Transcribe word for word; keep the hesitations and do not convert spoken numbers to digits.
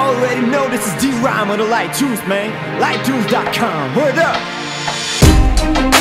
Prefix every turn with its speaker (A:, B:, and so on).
A: already know this is D-Rhyme on the Light Tunes, man. light tunes dot com. Word up!